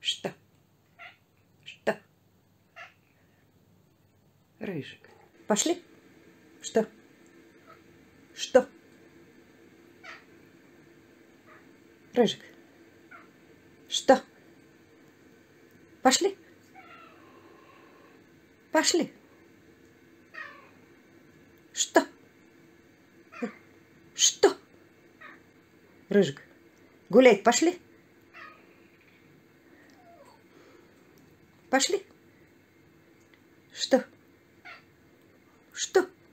Что? Что? Рыжик. Пошли? Что? Что? Рыжик. Что? Пошли? Пошли. Что? Что? Рыжик. Гулять пошли? Пошли? Что? Что?